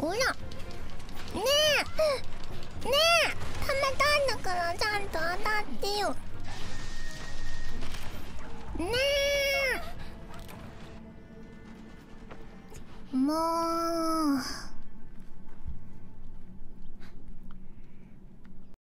ほらねえねえ、ためたんだからちゃんと当たってよねえ。もう